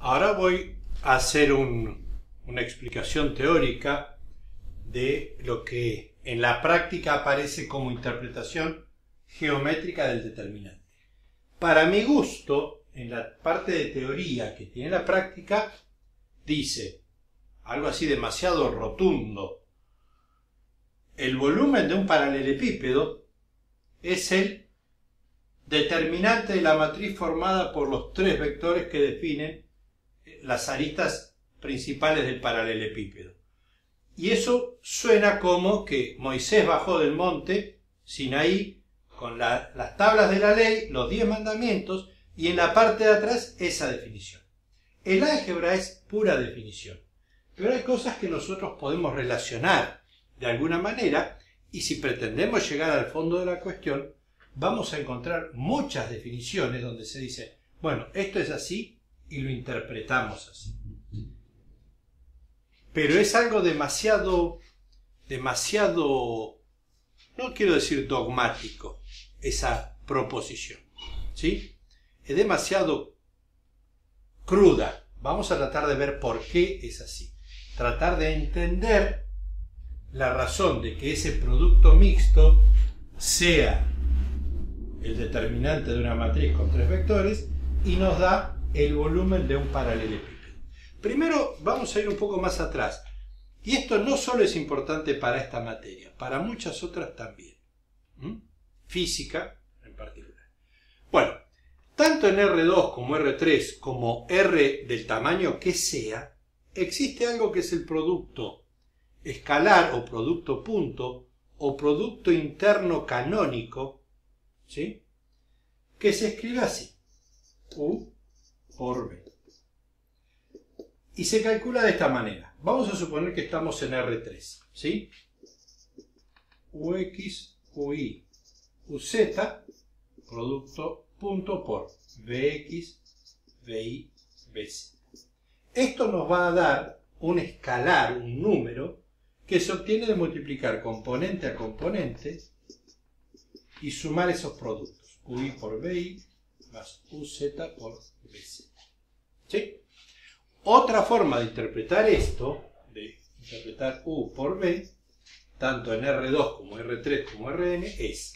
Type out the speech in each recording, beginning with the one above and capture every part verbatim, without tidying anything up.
Ahora voy a hacer un, una explicación teórica de lo que en la práctica aparece como interpretación geométrica del determinante. Para mi gusto, en la parte de teoría que tiene la práctica, dice algo así demasiado rotundo: el volumen de un paralelepípedo es el determinante de la matriz formada por los tres vectores que definen las aristas principales del paralelepípedo. Y eso suena como que Moisés bajó del monte Sinaí con la, las tablas de la ley, los diez mandamientos, y en la parte de atrás esa definición. El álgebra es pura definición, pero hay cosas que nosotros podemos relacionar de alguna manera, y si pretendemos llegar al fondo de la cuestión, vamos a encontrar muchas definiciones donde se dice, bueno, esto es así y lo interpretamos así. Pero es algo demasiado, demasiado, no quiero decir dogmático, esa proposición, ¿sí? Es demasiado cruda. Vamos a tratar de ver por qué es así. Tratar de entender la razón de que ese producto mixto sea el determinante de una matriz con tres vectores y nos da el volumen de un paralelepípedo. Primero vamos a ir un poco más atrás. Y esto no solo es importante para esta materia, para muchas otras también. ¿Mm? Física en particular. Bueno, tanto en R dos como R tres como R del tamaño que sea, existe algo que es el producto escalar o producto punto o producto interno canónico, ¿sí? Que se escribe así: U por B. Y se calcula de esta manera. Vamos a suponer que estamos en R tres, ¿sí? Ux, Ui, Uz, producto punto por Vx, Vi, Vz. Esto nos va a dar un escalar, un número, que se obtiene de multiplicar componente a componente y sumar esos productos. Ui por Vi más Uz por Vz. ¿Sí? Otra forma de interpretar esto, de interpretar U por B, tanto en R dos como R tres como Rn, es: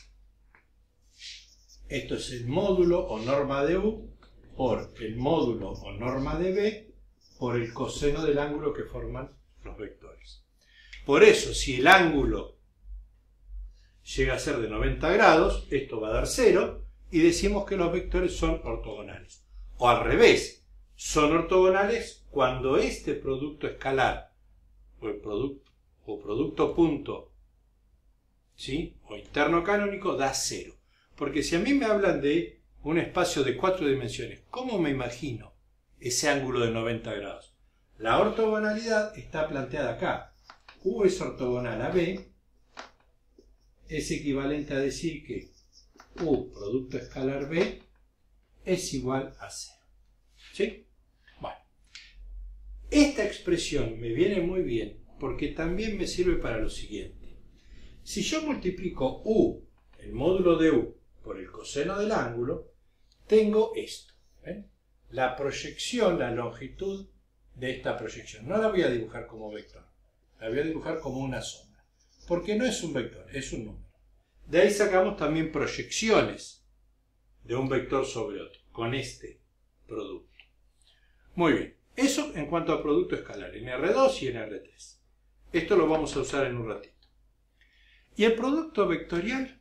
esto es el módulo o norma de U por el módulo o norma de B por el coseno del ángulo que forman los vectores. Por eso, si el ángulo llega a ser de noventa grados, esto va a dar cero y decimos que los vectores son ortogonales. O al revés, son ortogonales cuando este producto escalar o, el producto, o producto punto, ¿sí? O interno canónico da cero. Porque si a mí me hablan de un espacio de cuatro dimensiones, ¿cómo me imagino ese ángulo de noventa grados? La ortogonalidad está planteada acá. U es ortogonal a B, es equivalente a decir que U producto escalar B es igual a cero. ¿Sí? Bueno, esta expresión me viene muy bien porque también me sirve para lo siguiente. Si yo multiplico U, el módulo de U, por el coseno del ángulo, tengo esto. ¿Ven? La proyección, la longitud de esta proyección. No la voy a dibujar como vector, la voy a dibujar como una sombra. Porque no es un vector, es un número. De ahí sacamos también proyecciones de un vector sobre otro, con este producto. Muy bien, eso en cuanto a producto escalar, en R dos y en R tres. Esto lo vamos a usar en un ratito. ¿Y el producto vectorial?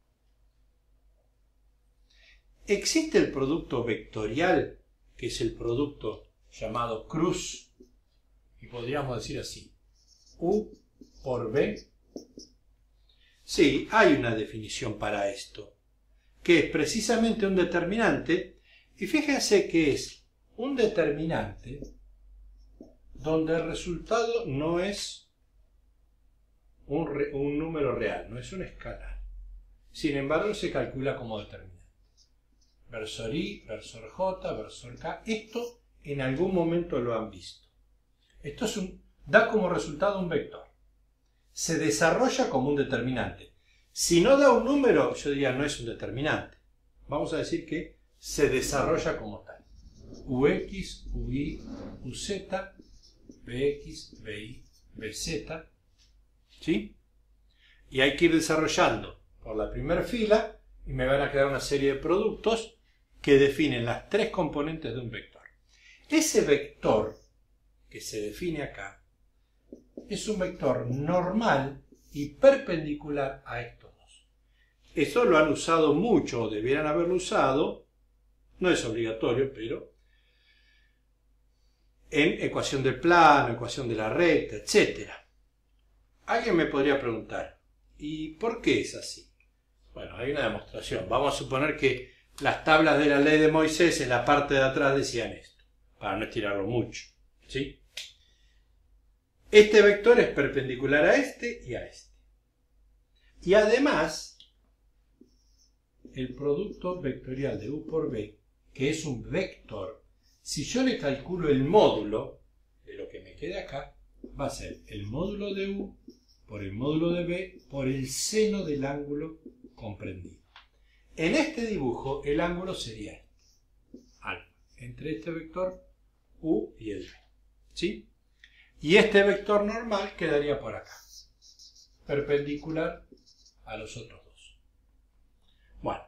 Existe el producto vectorial, que es el producto llamado cruz, y podríamos decir así: U por B. Sí, hay una definición para esto, que es precisamente un determinante, y fíjense que es un determinante donde el resultado no es un, re, un número real, no es un escalar. Sin embargo, se calcula como determinante. Versor I, versor J, versor K. Esto en algún momento lo han visto. Esto es un, da como resultado un vector. Se desarrolla como un determinante. Si no da un número, yo diría no es un determinante. Vamos a decir que se desarrolla como tal. ux, uy, uz, bx, by, bz, ¿sí? Y hay que ir desarrollando por la primera fila y me van a quedar una serie de productos que definen las tres componentes de un vector. Ese vector que se define acá es un vector normal y perpendicular a estos dos. Eso lo han usado mucho, o debieran haberlo usado, no es obligatorio, pero en ecuación del plano, ecuación de la recta, etcétera. Alguien me podría preguntar, ¿y por qué es así? Bueno, hay una demostración. Vamos a suponer que las tablas de la ley de Moisés en la parte de atrás decían esto, para no estirarlo mucho, ¿sí? Este vector es perpendicular a este y a este. Y además, el producto vectorial de u por b, que es un vector, si yo le calculo el módulo de lo que me quede acá, va a ser el módulo de u por el módulo de b por el seno del ángulo comprendido. En este dibujo el ángulo sería este, alfa, entre este vector u y el b, ¿sí? Y este vector normal quedaría por acá, perpendicular a los otros dos. Bueno,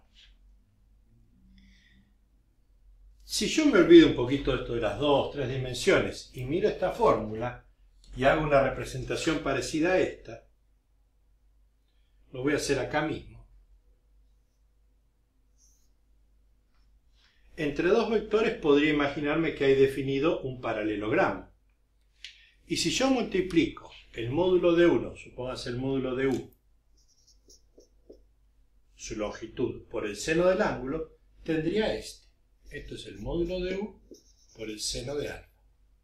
si yo me olvido un poquito de esto de las dos, tres dimensiones y miro esta fórmula y hago una representación parecida a esta, lo voy a hacer acá mismo. Entre dos vectores podría imaginarme que hay definido un paralelogramo. Y si yo multiplico el módulo de uno, supóngase el módulo de u, su longitud por el seno del ángulo, tendría este. Esto es el módulo de u por el seno de alfa.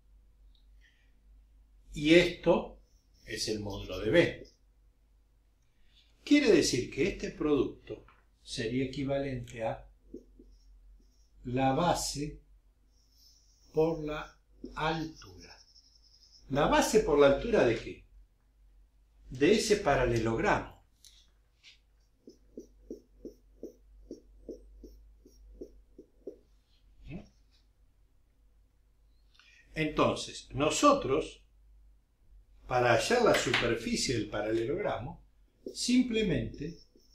Y esto es el módulo de b. Quiere decir que este producto sería equivalente a la base por la altura. ¿La base por la altura de qué? De ese paralelogramo. Entonces, nosotros, para hallar la superficie del paralelogramo, simplemente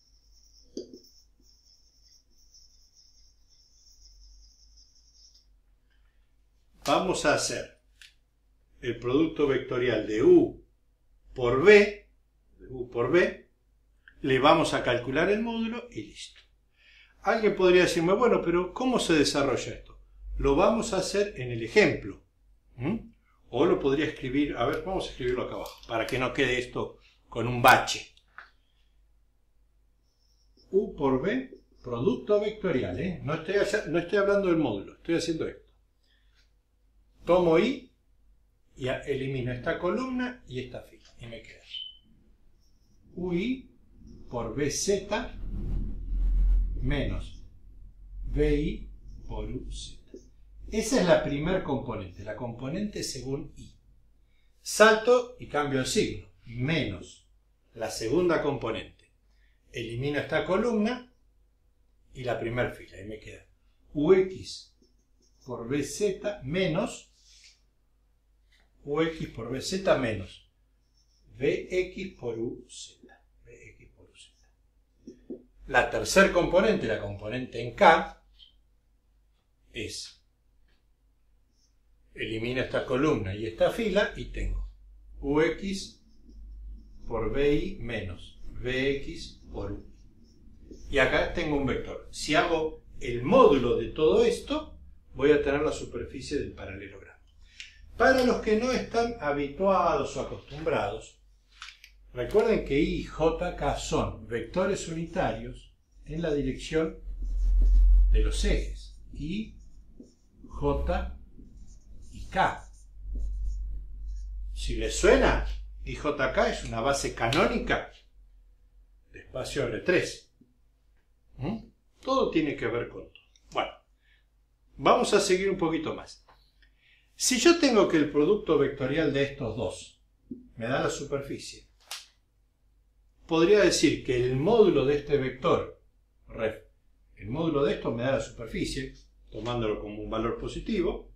vamos a hacer el producto vectorial de u por b, de u por b, le vamos a calcular el módulo y listo. Alguien podría decirme, bueno, pero ¿cómo se desarrolla esto? Lo vamos a hacer en el ejemplo. ¿Mm? O lo podría escribir, a ver, vamos a escribirlo acá abajo, para que no quede esto con un bache. U por b, producto vectorial, ¿eh? No estoy, no estoy hablando del módulo, estoy haciendo esto. Tomo i y elimino esta columna y esta fila, y me queda ui por bz menos bi por uz. Esa es la primer componente, la componente según i. Salto y cambio el signo, menos la segunda componente. Elimino esta columna y la primera fila, y me queda ux por bz menos ux por bz menos bx por uz. bx por uz. La tercera componente, la componente en k, es elimino esta columna y esta fila y tengo ux por bi menos bx por u. Y acá tengo un vector. Si hago el módulo de todo esto, voy a tener la superficie del paralelogramo. Para los que no están habituados o acostumbrados, recuerden que i y j, son vectores unitarios en la dirección de los ejes. I, j y k. Si les suena, I J K es una base canónica de espacio R tres. ¿Mm? Todo tiene que ver con todo. Bueno, vamos a seguir un poquito más. Si yo tengo que el producto vectorial de estos dos me da la superficie, podría decir que el módulo de este vector, ref, el módulo de esto me da la superficie, tomándolo como un valor positivo.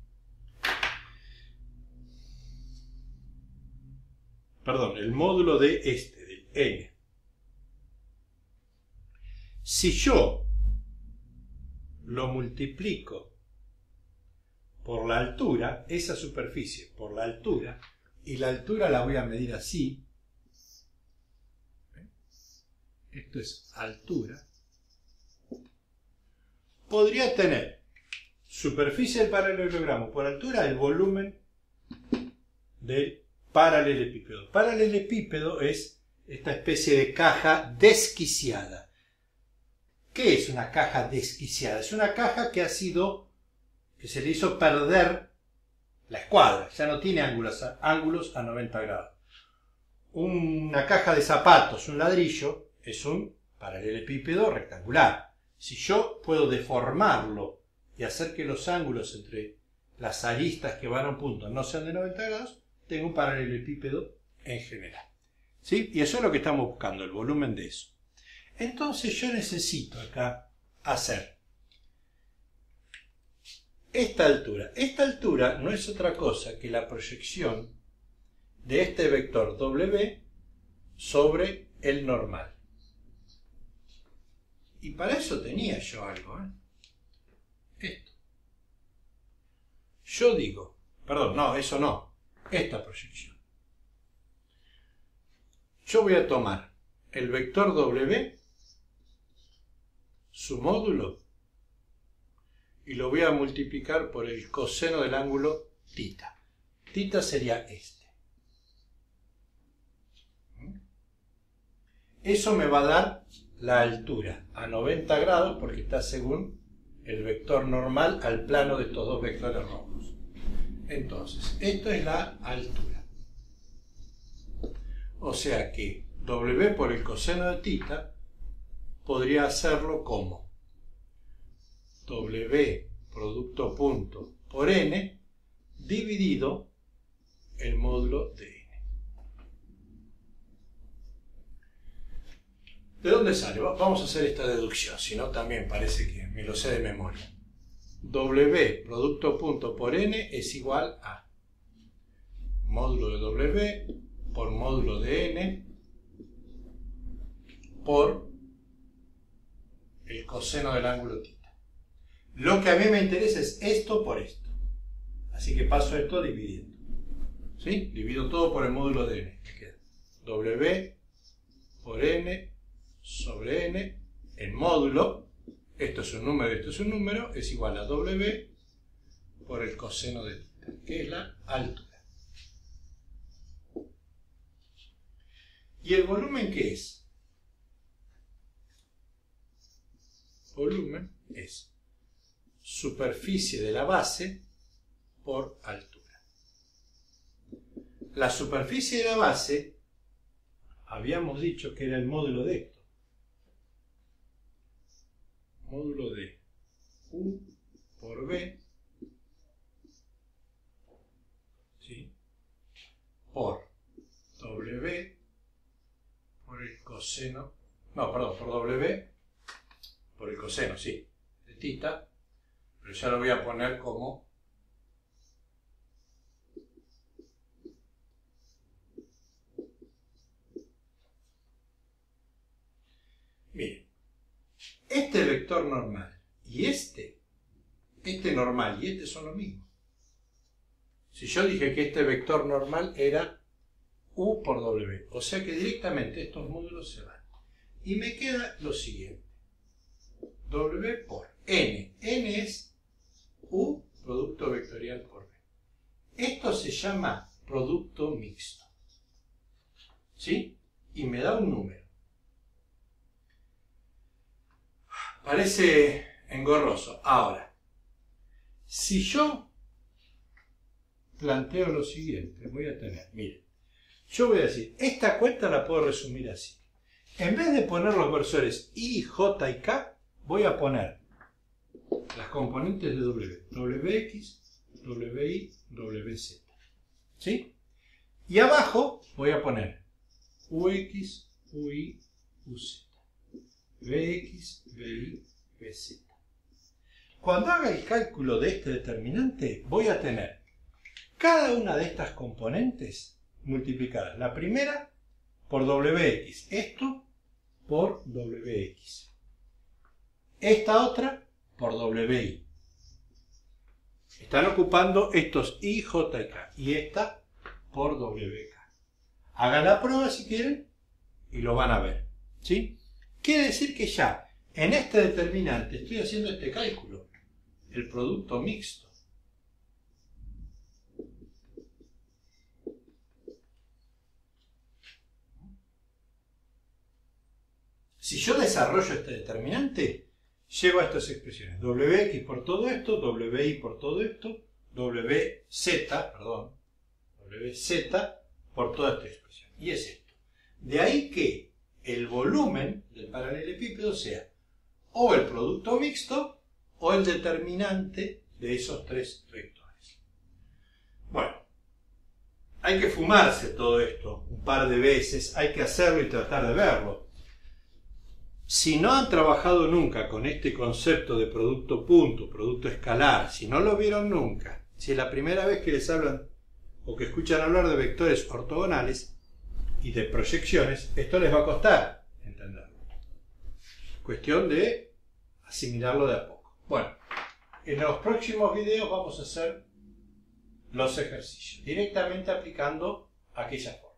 Perdón, el módulo de este, del n. Si yo lo multiplico por la altura, esa superficie por la altura, y la altura la voy a medir así, esto es altura, podría tener superficie del paralelogramo por altura el volumen del paralelepípedo. Paralelepípedo es esta especie de caja desquiciada. ¿Qué es una caja desquiciada? Es una caja que ha sido, que se le hizo perder la escuadra, ya no tiene ángulos a, ángulos a noventa grados. Una caja de zapatos, un ladrillo, es un paralelepípedo rectangular. Si yo puedo deformarlo y hacer que los ángulos entre las aristas que van a un punto no sean de noventa grados, tengo un paralelepípedo en general. ¿Sí? Y eso es lo que estamos buscando, el volumen de eso. Entonces yo necesito acá hacer esta altura. Esta altura no es otra cosa que la proyección de este vector W sobre el normal. Y para eso tenía yo algo, ¿eh? Esto. Yo digo, perdón, no, eso no, esta proyección. Yo voy a tomar el vector W, su módulo, y lo voy a multiplicar por el coseno del ángulo tita. Tita sería este. Eso me va a dar la altura a noventa grados porque está según el vector normal al plano de estos dos vectores rojos. Entonces, esto es la altura. O sea que W por el coseno de tita podría hacerlo como W producto punto por n dividido el módulo de n. ¿De dónde sale? Vamos a hacer esta deducción, si no también parece que me lo sé de memoria. W producto punto por n es igual a módulo de W por módulo de n por el coseno del ángulo tita. Lo que a mí me interesa es esto por esto. Así que paso esto dividiendo. ¿Sí? Divido todo por el módulo de n. Me queda W por n sobre n, el módulo, esto es un número, esto es un número, es igual a W por el coseno de tita, que es la altura. ¿Y el volumen qué es? Volumen es superficie de la base por altura. La superficie de la base, habíamos dicho que era el módulo de esto. Módulo de U por B, ¿sí? Por W por el coseno, no, perdón, por W por el coseno, sí, de tita, pero ya lo voy a poner como miren, este vector normal y este, este normal y este son lo mismo. Si yo dije que este vector normal era U por W, o sea que directamente estos módulos se van. Y me queda lo siguiente. W por N. N es U producto vectorial por B. Esto se llama producto mixto. ¿Sí? Y me da un número. Parece engorroso. Ahora, si yo planteo lo siguiente, voy a tener, miren, yo voy a decir, esta cuenta la puedo resumir así. En vez de poner los versores I, J y K, voy a poner las componentes de W. Wx, Wi, Wz. ¿Sí? Y abajo voy a poner Ux, Ui, Uz. Vx, Vi, Vz. Cuando haga el cálculo de este determinante, voy a tener cada una de estas componentes multiplicadas. La primera por W X. Esto por W X. Esta otra por W I. Están ocupando estos I, J y K. Y esta por W K. Hagan la prueba si quieren y lo van a ver. ¿Sí? Quiere decir que ya en este determinante estoy haciendo este cálculo. El producto mixto. Si yo desarrollo este determinante, llego a estas expresiones. W X por todo esto, W I por todo esto, W Z, perdón, W Z por toda esta expresión. Y es esto. De ahí que el volumen del paralelepípedo sea o el producto mixto o el determinante de esos tres vectores. Bueno, hay que fumarse todo esto un par de veces, hay que hacerlo y tratar de verlo. Si no han trabajado nunca con este concepto de producto punto, producto escalar, si no lo vieron nunca, si es la primera vez que les hablan o que escuchan hablar de vectores ortogonales y de proyecciones, esto les va a costar entenderlo. Cuestión de asimilarlo de a poco. Bueno, en los próximos videos vamos a hacer los ejercicios, directamente aplicando aquella forma.